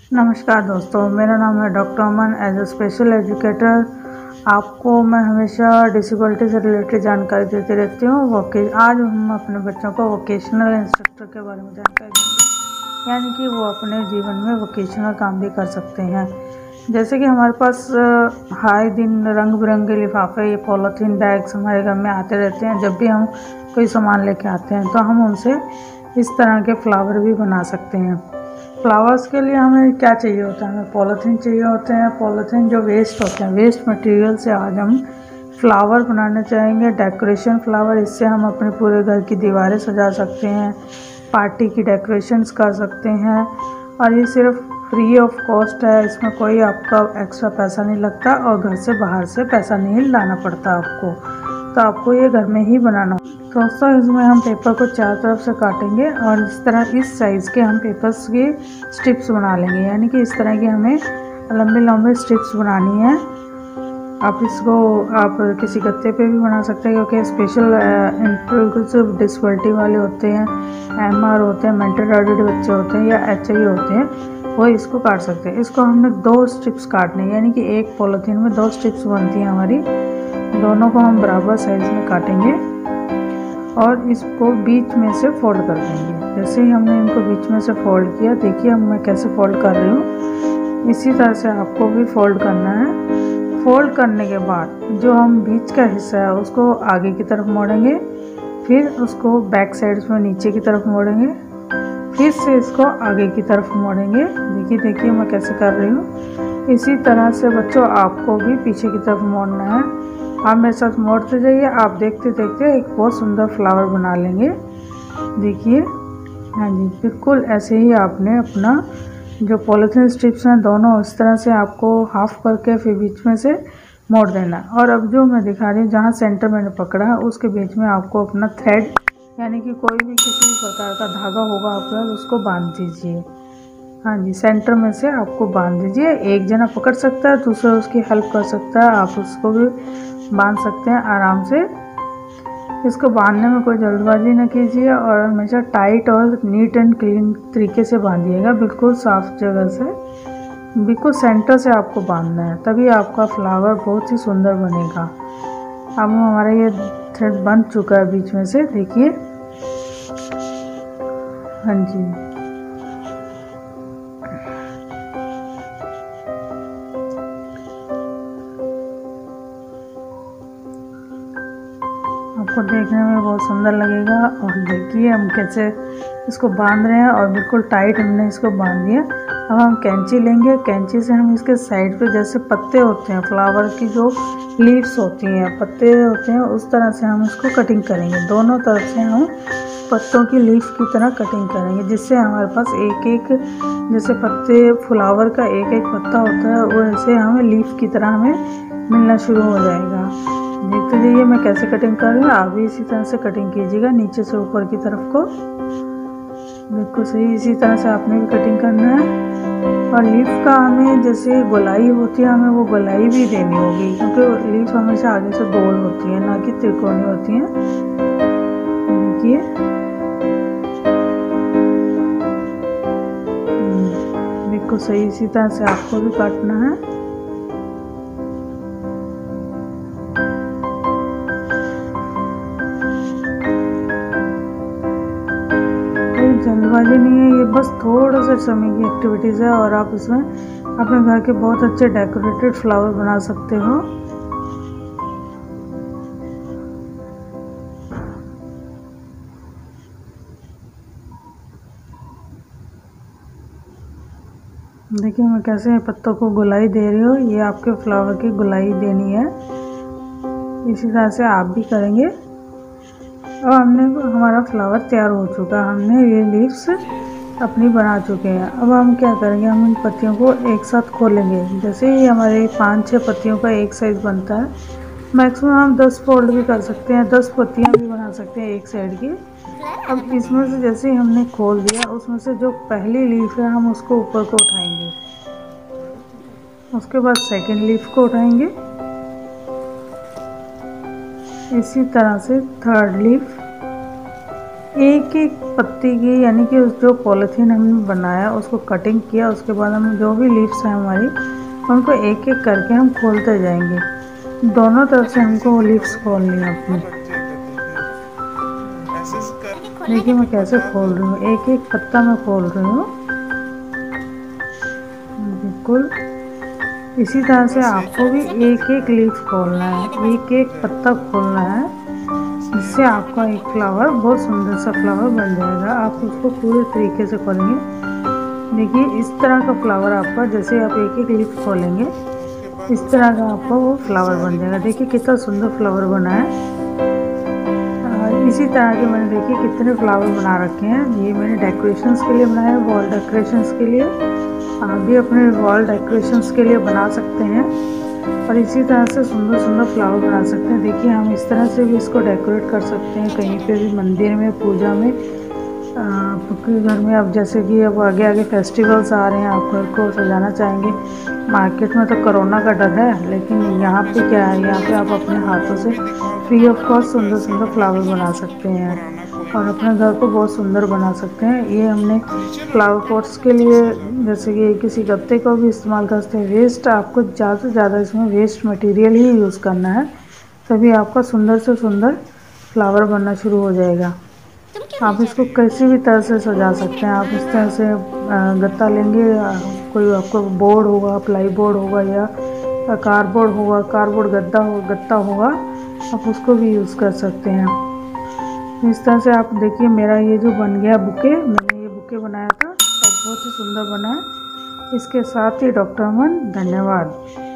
नमस्कार दोस्तों, मेरा नाम है doctor Aman. As a special educator आपको मैं हमेशा डिसेबिलिटी से रिलेटेड जानकारी देती रहती हूँ। आज हम अपने बच्चों को वोकेशनल इंस्ट्रक्टर के बारे में जानकारी देंगे, यानी कि वो अपने जीवन में वोकेशनल काम भी कर सकते हैं। जैसे कि हमारे पास हाई दिन रंग बिरंगे लिफाफे, ये पॉलीथीन बैग्स हमारे घर में आते रहते हैं। जब भी हम कोई सामान लेके आते हैं तो हम उनसे इस तरह के फ्लावर भी बना सकते हैं। फ्लावर्स के लिए हमें क्या चाहिए होता है? हमें पॉलीथीन चाहिए होते हैं। पॉलीथीन जो वेस्ट होते हैं, वेस्ट मटेरियल से आज हम फ्लावर बनाने चाहेंगे, डेकोरेशन फ्लावर। इससे हम अपने पूरे घर की दीवारें सजा सकते हैं, पार्टी की डेकोरेशंस कर सकते हैं। और ये सिर्फ फ्री ऑफ कॉस्ट है, इसमें कोई आपका एक्स्ट्रा पैसा नहीं लगता और घर से बाहर से पैसा नहीं लाना पड़ता आपको। तो आपको ये घर में ही बनाना। दोस्तों, इसमें हम पेपर को चारों तरफ से काटेंगे और इस तरह इस साइज़ के हम पेपर्स की स्ट्रिप्स बना लेंगे, यानी कि इस तरह की हमें लंबे लंबे स्ट्रिप्स बनानी है। आप किसी गत्ते पे भी बना सकते हैं, क्योंकि स्पेशल इंक्लूसिव डिसेबिलिटी वाले होते हैं, MR होते हैं, मेंटल रिटार्डेड बच्चे होते हैं या HI होते हैं, वो इसको काट सकते हैं। इसको हमने 2 स्ट्रिप्स काटने, यानी कि एक पॉलीथीन में 2 स्ट्रिप्स बनती हैं हमारी। दोनों को हम बराबर साइज में काटेंगे और इसको बीच में से फोल्ड कर देंगे। जैसे ही हमने इनको बीच में से फोल्ड किया, देखिए अब मैं कैसे फोल्ड कर रही हूँ, इसी तरह से आपको भी फोल्ड करना है। फोल्ड करने के बाद जो हम बीच का हिस्सा है उसको आगे की तरफ मोड़ेंगे, फिर उसको बैक साइड्स में नीचे की तरफ मोड़ेंगे, फिर से इसको आगे की तरफ मोड़ेंगे। देखिए मैं कैसे कर रही हूँ। इसी तरह से बच्चों आपको भी पीछे की तरफ मोड़ना है। आप मेरे साथ मोड़ते जाइए, आप देखते देखते एक बहुत सुंदर फ्लावर बना लेंगे। देखिए, हाँ जी, बिल्कुल ऐसे ही आपने अपना जो पॉलीथीन स्ट्रिप्स हैं दोनों इस तरह से आपको हाफ करके फिर बीच में से मोड़ देना। और अब जो मैं दिखा रही हूँ, जहाँ सेंटर मैंने पकड़ा है उसके बीच में आपको अपना थ्रेड, यानी कि कोई भी किसी भी प्रकार का धागा होगा आपका, उसको बांध दीजिए। हाँ जी, सेंटर में से आपको बांध दीजिए। एक जना पकड़ सकता है, दूसरा उसकी हेल्प कर सकता है, आप उसको भी बांध सकते हैं आराम से। इसको बांधने में कोई जल्दबाजी ना कीजिए और हमेशा टाइट और नीट एंड क्लीन तरीके से बांधिएगा, बिल्कुल साफ जगह से, बिल्कुल सेंटर से आपको बांधना है, तभी आपका फ्लावर बहुत ही सुंदर बनेगा। अब हमारा ये थ्रेड बंध चुका है बीच में से, देखिए। हाँ जी, आपको देखने में बहुत सुंदर लगेगा। और देखिए हम कैसे इसको बांध रहे हैं और बिल्कुल टाइट हमने इसको बांध दिया। अब हम कैंची लेंगे, कैंची से हम इसके साइड पे जैसे पत्ते होते हैं, फ्लावर की जो लीव्स होती हैं, पत्ते होते हैं, उस तरह से हम इसको कटिंग करेंगे। दोनों तरफ से हम पत्तों की लीफ की तरह कटिंग करेंगे, जिससे हमारे पास एक एक जैसे पत्ते फ्लावर का एक एक पत्ता होता है, वो ऐसे हमें लीफ की तरह हमें मिलना शुरू हो जाएगा। देखते जाइए मैं कैसे कटिंग कर रही हूँ, आप भी इसी तरह से कटिंग कीजिएगा नीचे से ऊपर की तरफ को, बिल्कुल सही इसी तरह से आपने भी कटिंग करना है। और लीफ का हमें जैसे गोलाई होती है, हमें वो गोलाई भी देनी होगी, क्योंकि लीफ हमेशा आगे से गोल होती है, ना कि त्रिकोणी होती है। देखिए, बिल्कुल सही इसी तरह से आपको भी काटना है। जल्दबाजी नहीं है, ये बस थोड़ा सा समय की एक्टिविटीज़ है और आप इसमें अपने घर के बहुत अच्छे डेकोरेटेड फ्लावर बना सकते हो। देखिए मैं कैसे पत्तों को गुलाई दे रही हूँ, ये आपके फ्लावर की गुलाई देनी है। इसी तरह से आप भी करेंगे। अब हमारा फ्लावर तैयार हो चुका है, हमने ये लीव्स अपनी बना चुके हैं। अब हम क्या करेंगे, हम इन पत्तियों को एक साथ खोलेंगे। जैसे ही हमारे 5-6 पत्तियों का एक साइज़ बनता है, मैक्सिमम हम 10 फोल्ड भी कर सकते हैं, 10 पत्तियां भी बना सकते हैं एक साइड की। अब इसमें से जैसे ही हमने खोल दिया, उसमें से जो पहली लीफ है हम उसको ऊपर को उठाएंगे, उसके बाद सेकेंड लीफ को उठाएंगे, इसी तरह से थर्ड लीफ, एक एक पत्ती की, यानी कि उस जो पॉलीथीन हमने बनाया उसको कटिंग किया, उसके बाद हम जो भी लीव्स हैं हमारी उनको एक एक करके हम खोलते जाएंगे। दोनों तरफ से हमको लीव्स खोलनी है अपनी। देखिए मैं कैसे खोल रही हूँ, एक एक पत्ता मैं खोल रही हूँ। बिल्कुल इसी तरह से आपको भी एक एक लीफ खोलना है, एक एक पत्ता खोलना है, जिससे आपका एक फ्लावर बहुत सुंदर सा फ्लावर बन जाएगा। आप उसको पूरे तरीके से खोलेंगे। देखिए इस तरह का फ्लावर आपका, जैसे आप एक एक लीफ खोलेंगे इस तरह का आपका वो फ्लावर बन जाएगा। देखिए कितना सुंदर फ्लावर बना है। इसी तरह के मैंने देखिए कितने फ्लावर बना रखे हैं। ये मैंने डेकोरेशंस के लिए बनाया है, वॉल डेकोरेशंस के लिए। आप भी अपने वॉल डेकोरेशंस के लिए बना सकते हैं और इसी तरह से सुंदर सुंदर फ्लावर बना सकते हैं। देखिए हम इस तरह से भी इसको डेकोरेट कर सकते हैं, कहीं पे भी, मंदिर में, पूजा में, आपके घर में। अब जैसे कि अब आगे आगे फेस्टिवल्स आ रहे हैं, आप घर को सजाना चाहेंगे। मार्केट में तो कोरोना का डर है, लेकिन यहाँ पे क्या है, यहाँ पे आप अपने हाथों से फ्री ऑफ कॉस्ट सुंदर सुंदर फ्लावर बना सकते हैं और अपने घर को बहुत सुंदर बना सकते हैं। ये हमने फ्लावर पॉट्स के लिए, जैसे कि किसी गत्ते को भी इस्तेमाल कर सकते हैं। वेस्ट आपको ज़्यादा से ज़्यादा इसमें वेस्ट मटेरियल ही यूज़ करना है, तभी आपका सुंदर से सुंदर फ्लावर बनना शुरू हो जाएगा। आप इसको किसी भी तरह से सजा सकते हैं। आप इस तरह से गत्ता लेंगे, कोई आपको बोर्ड होगा, प्लाई बोर्ड होगा या कार्डबोर्ड होगा, कार्डबोर्ड गत्ता होगा, आप उसको भी यूज़ कर सकते हैं। इस तरह से आप देखिए मेरा ये जो बन गया बुके, मैंने ये बुके बनाया था और बहुत ही सुंदर बना है। इसके साथ ही डॉक्टर अमन, धन्यवाद।